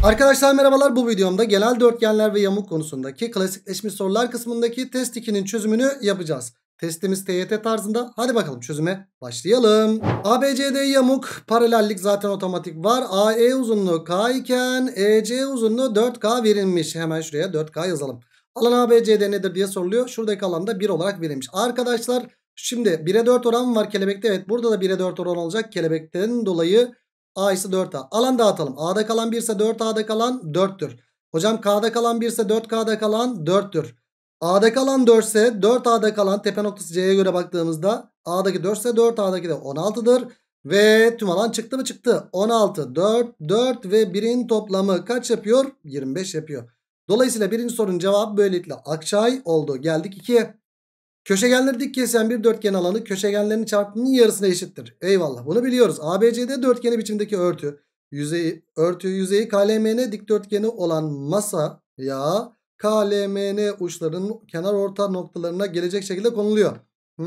Arkadaşlar merhabalar, bu videomda genel dörtgenler ve yamuk konusundaki klasikleşmiş sorular kısmındaki test 2'nin çözümünü yapacağız. Testimiz TYT tarzında. Hadi bakalım çözüme başlayalım. ABCD yamuk, paralellik zaten otomatik var. AE uzunluğu K iken EC uzunluğu 4K verilmiş. Hemen şuraya 4K yazalım. Alan ABCD nedir diye soruluyor. Şuradaki alanda 1 olarak verilmiş. Arkadaşlar şimdi 1'e 4 oran var kelebekte. Evet, burada da 1'e 4 oran olacak kelebekten dolayı. A ise 4A. Alan dağıtalım. A'da kalan 1 ise 4A'da kalan 4'tür. Hocam K'da kalan 1 ise 4K'da kalan 4'tür. A'da kalan 4 ise 4A'da kalan tepe noktası C'ye göre baktığımızda A'daki 4 ise 4A'daki de 16'dır. Ve tüm alan çıktı mı çıktı. 16, 4, 4 ve 1'in toplamı kaç yapıyor? 25 yapıyor. Dolayısıyla birinci sorunun cevabı böylelikle Akçay oldu. Geldik 2'ye. Köşegenleri dik kesen bir dörtgen alanı köşegenlerin çarpımının yarısına eşittir. Eyvallah, bunu biliyoruz. ABCD dörtgeni biçimdeki yüzeyi KLMN dikdörtgeni olan masa ya KLMN uçlarının kenar orta noktalarına gelecek şekilde konuluyor.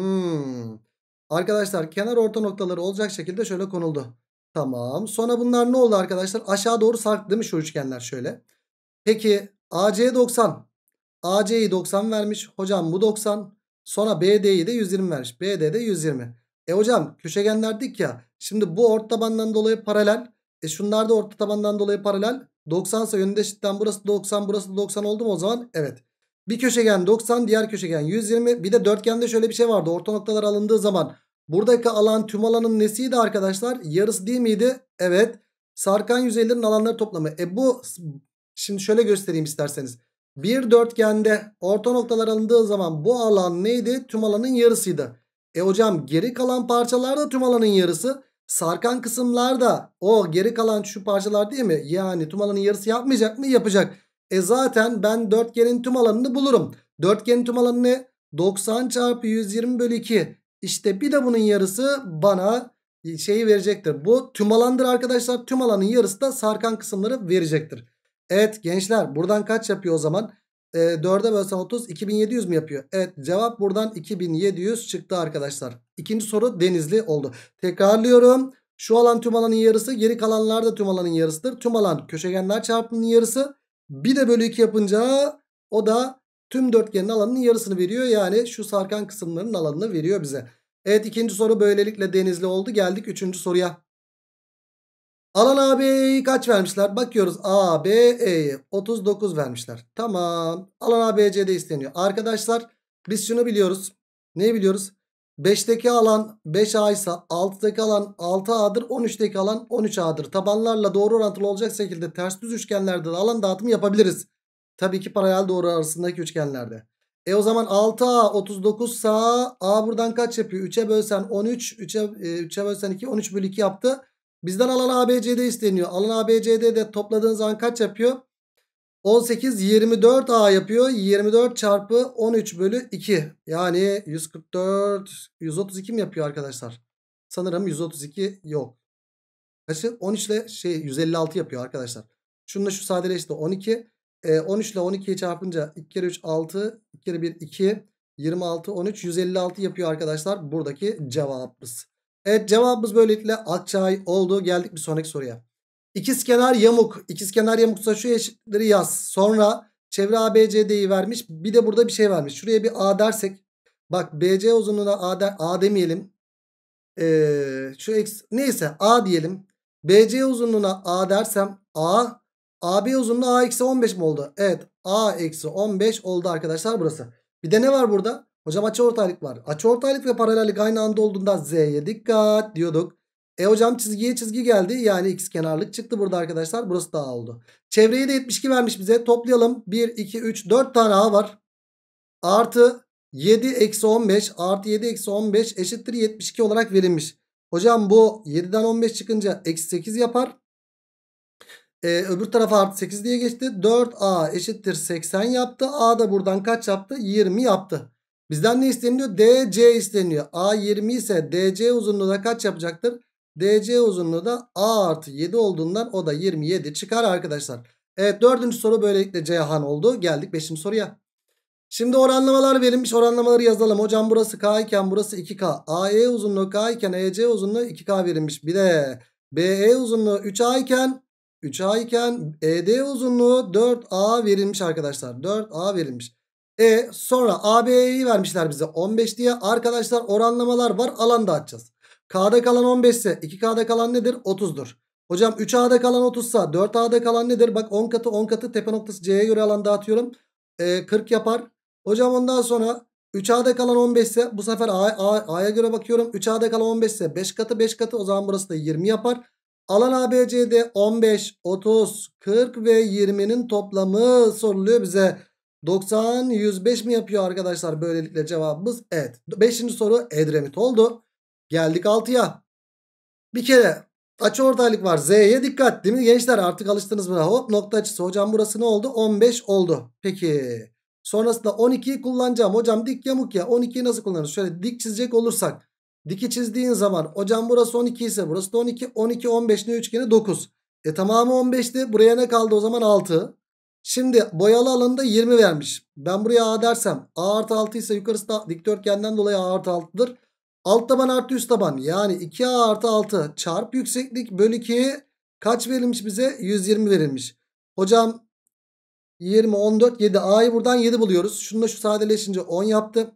Arkadaşlar kenar orta noktaları olacak şekilde şöyle konuldu. Tamam. Sonra bunlar ne oldu arkadaşlar? Aşağı doğru sarktı değil mi şu üçgenler şöyle. Peki AC 90. AC'yi 90 vermiş. Hocam bu 90. Sonra BD'yi de 120 vermiş. BD de 120. Hocam köşegenler dik ya. Şimdi bu orta tabandan dolayı paralel. Şunlar da orta tabandan dolayı paralel. 90 ise yönünde eşitten burası 90, burası da 90 oldu mu o zaman? Evet. Bir köşegen 90, diğer köşegen 120. Bir de dörtgende şöyle bir şey vardı. Orta noktalar alındığı zaman buradaki alan tüm alanın nesiydi arkadaşlar? Yarısı değil miydi? Evet. Sarkan yüzeylerin alanları toplamı. Bu şimdi şöyle göstereyim isterseniz. Bir dörtgende orta noktalar alındığı zaman bu alan neydi? Tüm alanın yarısıydı. Hocam geri kalan parçalar da tüm alanın yarısı. Sarkan kısımlar da o geri kalan şu parçalar değil mi? Yani tüm alanın yarısı yapmayacak mı? Yapacak. Zaten ben dörtgenin tüm alanını bulurum. Dörtgenin tüm alanı ne? 90 çarpı 120 bölü 2. İşte bir de bunun yarısı bana şeyi verecektir. Bu tüm alandır arkadaşlar. Tüm alanın yarısı da sarkan kısımları verecektir. Evet gençler, buradan kaç yapıyor o zaman? 4'e bölsen 30, 2700 mi yapıyor? Evet, cevap buradan 2700 çıktı arkadaşlar. İkinci soru denizli oldu. Tekrarlıyorum. Şu alan tüm alanın yarısı, geri kalanlar da tüm alanın yarısıdır. Tüm alan köşegenler çarpımının yarısı. Bir de bölü 2 yapınca o da tüm dörtgenin alanının yarısını veriyor. Yani şu sarkan kısımların alanını veriyor bize. Evet, ikinci soru böylelikle denizli oldu. Geldik üçüncü soruya. Alan AB'yi kaç vermişler? Bakıyoruz, AB'yi 39 vermişler. Tamam. Alan ABC'de isteniyor. Arkadaşlar biz şunu biliyoruz. Neyi biliyoruz? 5'teki alan 5A ise 6'daki alan 6A'dır. 13'teki alan 13A'dır. Tabanlarla doğru orantılı olacak şekilde ters düz üçgenlerde de alan dağıtımı yapabiliriz. Tabii ki paralel doğru arasındaki üçgenlerde. O zaman 6A 39 ise A buradan kaç yapıyor? 3'e bölsen 13. 3'e bölsen 2. 13 bölü 2 yaptı. Bizden alan ABCD isteniyor. Alan ABCD de topladığın zaman kaç yapıyor? 18 24 A yapıyor. 24 çarpı 13 bölü 2. Yani 144 132 mi yapıyor arkadaşlar? Sanırım 132 yok. Kaçı? 13 ile 156 yapıyor arkadaşlar. Şununla şu sadeleşti 12. 13 ile 12'yi çarpınca 2 kere 3 6. 2 kere 1 2. 26 13 156 yapıyor arkadaşlar. Buradaki cevabımız. Evet, cevabımız böylelikle Akçay oldu. Geldik bir sonraki soruya. İkizkenar yamuk. İkizkenar yamuksa şu eşitleri yaz. Sonra çevre ABCD'yi vermiş. Bir de burada bir şey vermiş. Şuraya bir A dersek. Bak BC uzunluğuna A demeyelim. Neyse A diyelim. BC uzunluğuna A dersem AB uzunluğu A eksi 15 mi oldu? Evet, A eksi 15 oldu arkadaşlar burası. Bir de ne var burada? Hocam açıortaylık var. Açıortaylık ve paralellik aynı anda olduğunda Z'ye dikkat diyorduk. Hocam çizgiye çizgi geldi. Yani ikizkenarlık çıktı burada arkadaşlar. Burası da A oldu. Çevreyi de 72 vermiş bize. Toplayalım. 1, 2, 3, 4 tane A var. Artı 7 eksi 15 artı 7 eksi 15 eşittir 72 olarak verilmiş. Hocam bu 7'den 15 çıkınca eksi 8 yapar. Öbür tarafa artı 8 diye geçti. 4A eşittir 80 yaptı. A da buradan kaç yaptı? 20 yaptı. Bizden ne isteniyor? DC isteniyor. A 20 ise DC uzunluğu da kaç yapacaktır? DC uzunluğu da A artı 7 olduğundan o da 27 çıkar arkadaşlar. Evet, dördüncü soru böylelikle Ceyhan oldu. Geldik 5. soruya. Şimdi oranlamalar verilmiş. Oranlamaları yazalım. Hocam burası K iken burası 2K. AE uzunluğu K iken EC uzunluğu 2K verilmiş. Bir de BE uzunluğu 3A iken 3A iken ED uzunluğu 4A verilmiş arkadaşlar. 4A verilmiş. Sonra AB'yi vermişler bize 15 diye. Arkadaşlar oranlamalar var. Alan dağıtacağız. K'da kalan 15 ise 2K'da kalan nedir? 30'dur. Hocam 3A'da kalan 30 ise 4A'da kalan nedir? Bak 10 katı 10 katı tepe noktası C'ye göre alan dağıtıyorum. 40 yapar. Hocam ondan sonra 3A'da kalan 15 ise bu sefer A'ya göre bakıyorum. 3A'da kalan 15 ise 5 katı 5 katı, o zaman burası da 20 yapar. Alan ABC'de 15, 30, 40 ve 20'nin toplamı soruluyor bize. 90, 105 mi yapıyor arkadaşlar? Böylelikle cevabımız evet. 5. soru Edremit oldu. Geldik 6'ya. Bir kere açıortaylık var. Z'ye dikkat değil mi gençler? Artık alıştınız buna. Hop, nokta açısı. Hocam burası ne oldu? 15 oldu. Peki. Sonrasında 12'yi kullanacağım. Hocam dik yamuk ya. 12'yi nasıl kullanırız? Şöyle dik çizecek olursak. Diki çizdiğin zaman hocam burası 12 ise burası da 12. 12, 15 ne üçgeni? 9. Tamamı 15'ti. Buraya ne kaldı o zaman? 6. Şimdi boyalı alanında 20 vermiş. Ben buraya A dersem A artı 6 ise yukarısı da dikdörtgenden dolayı A artı 6'dır. Alt taban artı üst taban, yani 2A artı 6 çarp yükseklik bölü 2 kaç verilmiş bize? 120 verilmiş. Hocam 20, 14, 7. A'yı buradan 7 buluyoruz. Şununla şu sadeleşince 10 yaptı.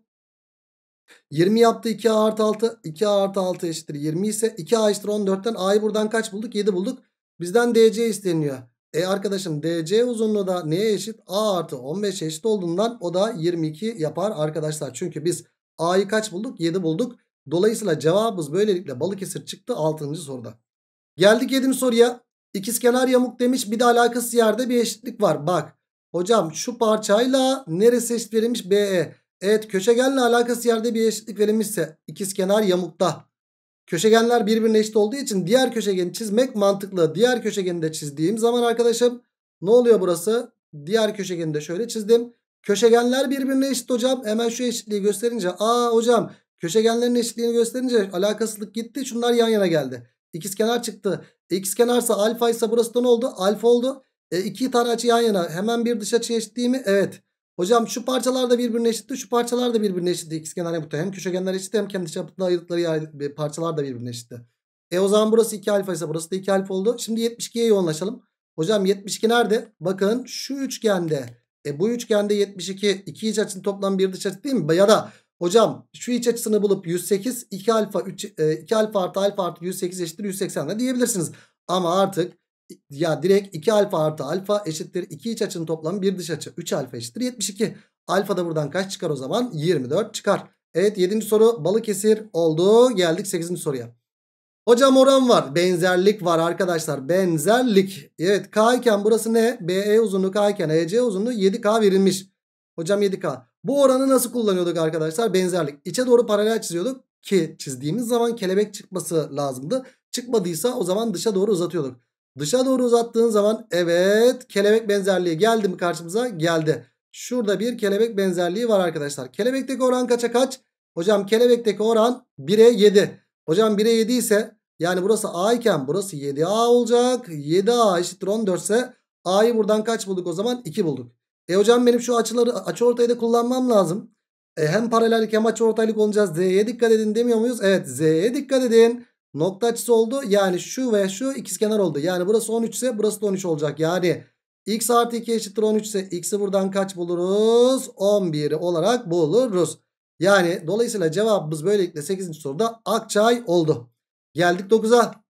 20 yaptı. 2A artı 6. 2A artı 6 eşittir 20 ise 2A eşittir 14'ten A'yı buradan kaç bulduk? 7 bulduk. Bizden DC isteniyor. Arkadaşım DC uzunluğu da neye eşit? A artı 15 eşit olduğundan o da 22 yapar arkadaşlar. Çünkü biz A'yı kaç bulduk? 7 bulduk. Dolayısıyla cevabımız böylelikle Balıkesir çıktı 6. soruda. Geldik 7. soruya. İkizkenar yamuk demiş, bir de alakasız yerde bir eşitlik var. Bak hocam şu parçayla neresi eşit verilmiş? BE. Evet, köşegenle alakasız yerde bir eşitlik verilmişse ikizkenar yamukta köşegenler birbirine eşit olduğu için diğer köşegeni çizmek mantıklı. Diğer köşegeni de çizdiğim zaman arkadaşım ne oluyor burası? Diğer köşegeni de şöyle çizdim. Köşegenler birbirine eşit hocam. Hemen şu eşitliği gösterince hocam köşegenlerin eşitliğini gösterince alakasızlık gitti. Şunlar yan yana geldi. İkizkenar çıktı. İkizkenarsa alfa ise burası da ne oldu? Alfa oldu. İki tane açı yan yana. Hemen bir dış açı eşit değil mi? Evet. Hocam şu parçalar da birbirine eşitti. Şu parçalar da birbirine eşitti. İkizkenar yamukta hem köşegenler eşit hem kendi çapında ayırdıkları parçalar da birbirine eşitti. O zaman burası 2 alfa ise burası da 2 alfa oldu. Şimdi 72'ye yoğunlaşalım. Hocam 72 nerede? Bakın şu üçgende. Bu üçgende 72. İki iç açının toplam bir dış açı değil mi? Ya da hocam şu iç açısını bulup 108 2 alfa 2 alfa artı 108 eşittir 180 de diyebilirsiniz. Ama artık ya direkt 2 alfa artı alfa eşittir 2 iç açının toplamı bir dış açı. 3 alfa eşittir 72. Alfa da buradan kaç çıkar o zaman? 24 çıkar. Evet, 7. soru Balıkesir oldu. Geldik 8. soruya. Hocam oran var. Benzerlik var arkadaşlar. Benzerlik. Evet, K iken burası ne? BE uzunluğu K iken EC uzunluğu 7K verilmiş. Hocam 7K. Bu oranı nasıl kullanıyorduk arkadaşlar? Benzerlik. İçe doğru paralel çiziyorduk ki çizdiğimiz zaman kelebek çıkması lazımdı. Çıkmadıysa o zaman dışa doğru uzatıyorduk. Dışa doğru uzattığın zaman evet kelebek benzerliği geldi mi karşımıza? Geldi. Şurada bir kelebek benzerliği var arkadaşlar. Kelebekteki oran kaça kaç? Hocam kelebekteki oran 1'e 7. Hocam 1'e 7 ise yani burası A iken burası 7A olacak. 7A eşittir 14 ise A'yı buradan kaç bulduk o zaman? 2 bulduk. Hocam benim şu açıortayı da kullanmam lazım. Hem paralellik hem açıortaylık olunca Z'ye dikkat edin demiyor muyuz? Evet, Z'ye dikkat edin. Nokta açısı oldu. Yani şu ve şu ikizkenar oldu. Yani burası 13 ise burası da 13 olacak. Yani x artı 2 eşittir 13 ise x'i buradan kaç buluruz? 11 olarak buluruz. Yani dolayısıyla cevabımız böylelikle 8. soruda Akçay oldu. Geldik 9'a.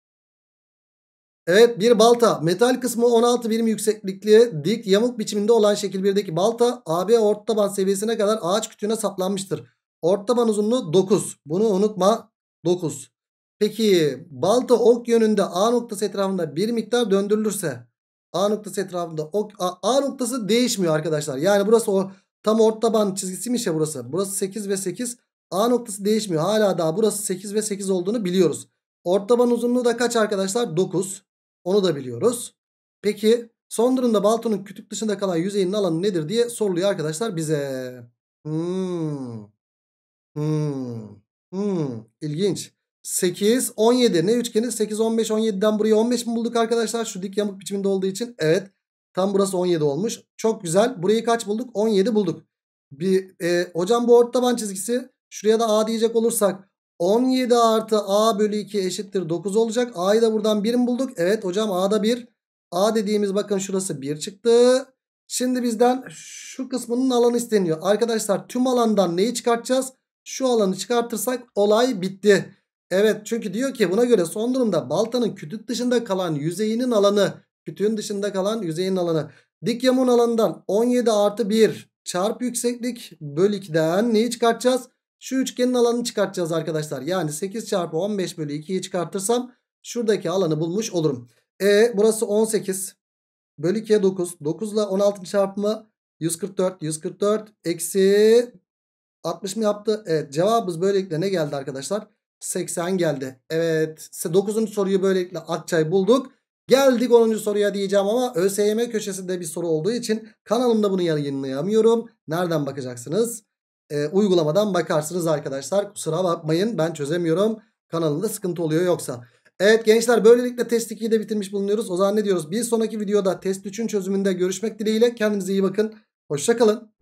Evet, bir balta. Metal kısmı 16 birim yükseklikli dik yamuk biçiminde olan şekil 1'deki balta AB ortaban seviyesine kadar ağaç kütüğüne saplanmıştır. Ortaban uzunluğu 9. Bunu unutma, 9. Peki balta ok yönünde A noktası etrafında bir miktar döndürülürse A noktası etrafında A noktası değişmiyor arkadaşlar. Yani burası o tam ortaban çizgisiymiş ya burası. Burası 8 ve 8. A noktası değişmiyor. Hala daha burası 8 ve 8 olduğunu biliyoruz. Ortaban uzunluğu da kaç arkadaşlar? 9. Onu da biliyoruz. Peki son durumda baltonun kütük dışında kalan yüzeyinin alanı nedir diye soruluyor arkadaşlar bize. Hmm. Hmm. İlginç. 8, 17. Ne üçgeni? 8, 15, 17'den buraya 15 mi bulduk arkadaşlar? Şu dik yamuk biçiminde olduğu için. Evet. Tam burası 17 olmuş. Çok güzel. Burayı kaç bulduk? 17 bulduk. Hocam bu ortaban çizgisi. Şuraya da A diyecek olursak 17 artı A bölü 2 eşittir 9 olacak. A'yı da buradan 1 mi bulduk? Evet hocam A'da 1. A dediğimiz bakın şurası 1 çıktı. Şimdi bizden şu kısmının alanı isteniyor. Arkadaşlar tüm alandan neyi çıkartacağız? Şu alanı çıkartırsak olay bitti. Evet, çünkü diyor ki buna göre son durumda baltanın kütük dışında kalan yüzeyinin alanı, kütüğün dışında kalan yüzeyinin alanı, dik yamuğun alanından 17 artı 1 çarpı yükseklik bölü 2'den neyi çıkartacağız? Şu üçgenin alanını çıkartacağız arkadaşlar. Yani 8 çarpı 15 bölü 2'yi çıkartırsam şuradaki alanı bulmuş olurum. Burası 18 bölü 2'ye 9. 9 ile 16 çarpımı 144. 144 eksi 60 mı yaptı? Evet, cevabımız böylelikle ne geldi arkadaşlar? 80 geldi. Evet, 9. soruyu böylelikle Akçay bulduk. Geldik 10. soruya diyeceğim ama ÖSYM köşesinde bir soru olduğu için kanalımda bunu yayınlayamıyorum. Nereden bakacaksınız? Uygulamadan bakarsınız arkadaşlar. Kusura bakmayın, ben çözemiyorum. Kanalımda sıkıntı oluyor yoksa. Evet gençler, böylelikle test 2'yi de bitirmiş bulunuyoruz. O zaman ne diyoruz? Bir sonraki videoda test 3'ün çözümünde görüşmek dileğiyle. Kendinize iyi bakın. Hoşça kalın.